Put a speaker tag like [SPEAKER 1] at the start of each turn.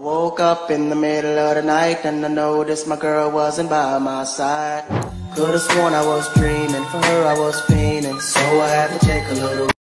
[SPEAKER 1] woke up in the middle of the night and I noticed my girl wasn't by my side. Could've sworn I was dreaming, for her I was fiending, so I had to take a little